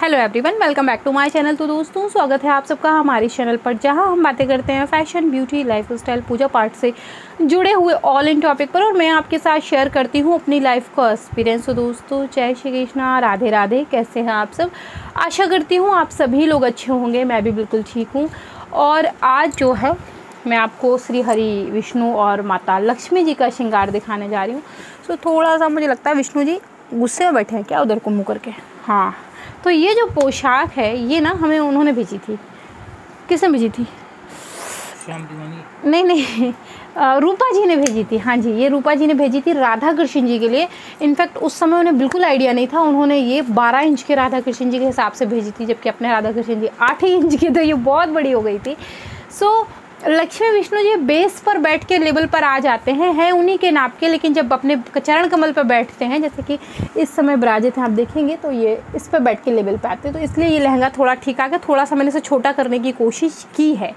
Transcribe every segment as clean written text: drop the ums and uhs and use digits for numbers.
Hello everyone, welcome back to my channel. तो दोस्तों, स्वागत है आप सबका हमारे चैनल पर, जहां हम बातें करते हैं फैशन, ब्यूटी, लाइफ स्टाइल, पूजा पाठ से जुड़े हुए ऑल इन टॉपिक पर। और मैं आपके साथ शेयर करती हूं अपनी लाइफ का एक्सपीरियंस। तो दोस्तों, जय श्री कृष्णा, राधे राधे। कैसे हैं आप सब? आशा करती हूँ आप सभी लोग अच्छे होंगे। मैं भी बिल्कुल ठीक हूँ। और आज जो है मैं आपको श्री हरि विष्णु और माता लक्ष्मी जी का श्रृंगार दिखाने जा रही हूँ। तो थोड़ा सा मुझे लगता है विष्णु जी गुस्से में बैठे हैं क्या, उधर को मुँह करके। हाँ, तो ये जो पोशाक है ये ना हमें उन्होंने भेजी थी। किसने भेजी थी? श्याम दीवानी। नहीं, रूपा जी ने भेजी थी। हाँ जी, ये रूपा जी ने भेजी थी राधा कृष्ण जी के लिए। इनफैक्ट उस समय उन्हें बिल्कुल आइडिया नहीं था। उन्होंने ये 12 इंच के राधा कृष्ण जी के हिसाब से भेजी थी, जबकि अपने राधा कृष्ण जी 8 ही इंच के, तो ये बहुत बड़ी हो गई थी। सो लक्ष्मी विष्णु जी बेस पर बैठ के लेवल पर आ जाते हैं उन्हीं के नाप के, लेकिन जब अपने चरण कमल पर बैठते हैं, जैसे कि इस समय विराजित हैं आप देखेंगे, तो ये इस पर बैठ के लेवल पे आते हैं। तो इसलिए ये लहंगा थोड़ा ठीक आ गया। थोड़ा सा मैंने इसे छोटा करने की कोशिश की है।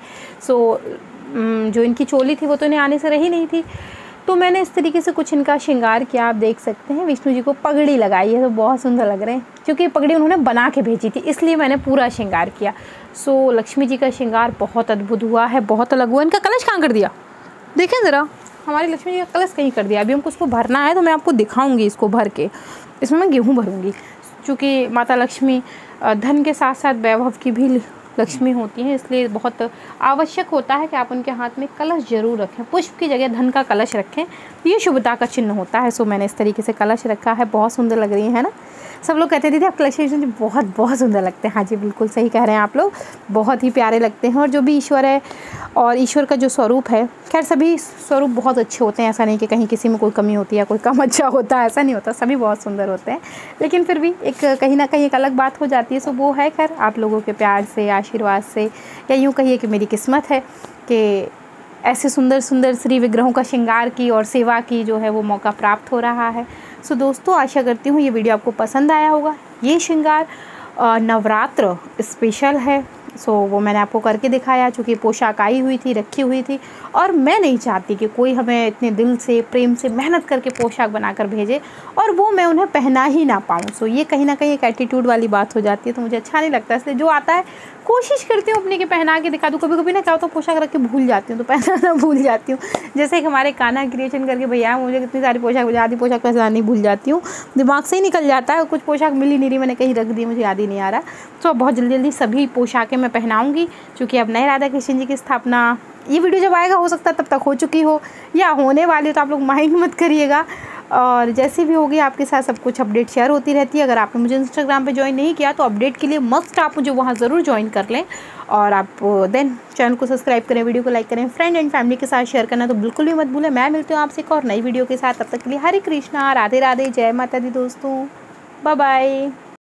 जो इनकी चोली थी वो तो इन्हें आने से रही नहीं थी, तो मैंने इस तरीके से कुछ इनका श्रृंगार किया। आप देख सकते हैं विष्णु जी को पगड़ी लगाई है, तो बहुत सुंदर लग रहे हैं। क्योंकि पगड़ी उन्होंने बना के भेजी थी, इसलिए मैंने पूरा श्रृंगार किया। लक्ष्मी जी का श्रृंगार बहुत अद्भुत हुआ है, बहुत अलग हुआ। इनका कलश कहाँ कर दिया, देखें ज़रा। हमारी लक्ष्मी जी का कलश कहीं कर दिया। अभी हमको उसको भरना है, तो मैं आपको दिखाऊंगी इसको भर के। इसमें मैं गेहूँ भरूँगी, क्योंकि माता लक्ष्मी धन के साथ साथ वैभव की भी लक्ष्मी होती हैं, इसलिए बहुत आवश्यक होता है कि आप उनके हाथ में कलश जरूर रखें। पुष्प की जगह धन का कलश रखें, ये शुभता का चिन्ह होता है। मैंने इस तरीके से कलश रखा है। बहुत सुंदर लग रही है ना। सब लोग कहते थे आप लक्ष्मी जी बहुत बहुत सुंदर लगते हैं। हाँ जी, बिल्कुल सही कह रहे हैं आप लोग, बहुत ही प्यारे लगते हैं। और जो भी ईश्वर है और ईश्वर का जो स्वरूप है, खैर सभी स्वरूप बहुत अच्छे होते हैं। ऐसा नहीं कि कहीं किसी में कोई कमी होती है, कोई कम अच्छा होता है, ऐसा नहीं होता। सभी बहुत सुंदर होते हैं, लेकिन फिर भी एक कहीं ना कहीं एक अलग बात हो जाती है। वो है खैर आप लोगों के प्यार से, आशीर्वाद से, या यूँ कहिए कि मेरी किस्मत है कि ऐसे सुंदर सुंदर श्री विग्रहों का श्रृंगार की और सेवा की जो है वो मौका प्राप्त हो रहा है। दोस्तों, आशा करती हूँ ये वीडियो आपको पसंद आया होगा। ये श्रृंगार नवरात्र स्पेशल है। वो मैंने आपको करके दिखाया, चूँकि पोशाक आई हुई थी, रखी हुई थी, और मैं नहीं चाहती कि कोई हमें इतने दिल से, प्रेम से, मेहनत करके पोशाक बनाकर भेजे और वो मैं उन्हें पहना ही ना पाऊँ। ये कहीं ना कहीं एक एटीट्यूड वाली बात हो जाती है, तो मुझे अच्छा नहीं लगता। इसलिए जो आता है कोशिश करती हूँ अपने के पहना के दिखा दूँ। कभी कभी ना क्या होता है, पोशाक रख के भूल जाती हूँ, तो पहनाना भूल जाती हूँ। जैसे कि हमारे कान्हा क्रिएशन करके भैया, मुझे कितनी सारी पोशाक, आधी पोशाक पहनानी भूल जाती हूँ, दिमाग से ही निकल जाता है। कुछ पोशाक मिल ही नहीं रही, मैंने कहीं रख दी, मुझे याद ही नहीं आ रहा। बहुत जल्दी जल्दी सभी पोशाकें मैं पहनाऊँगी, क्योंकि अब नए राधा कृष्ण जी की स्थापना, ये वीडियो जब आएगा हो सकता है तब तक हो चुकी हो या होने वाली, तो आप लोग माइंड मत करिएगा। और जैसे भी होगी आपके साथ सब कुछ अपडेट शेयर होती रहती है। अगर आपने मुझे इंस्टाग्राम पे ज्वाइन नहीं किया, तो अपडेट के लिए मस्ट आप मुझे वहाँ ज़रूर ज्वाइन कर लें। और आप देन चैनल को सब्सक्राइब करें, वीडियो को लाइक करें, फ्रेंड एंड फैमिली के साथ शेयर करना तो बिल्कुल भी मत भूलें। मैं मिलती हूँ आपसे एक और नई वीडियो के साथ। तब तक के लिए हरे कृष्णा, राधे राधे, जय माता दी दोस्तों, बाय बाय।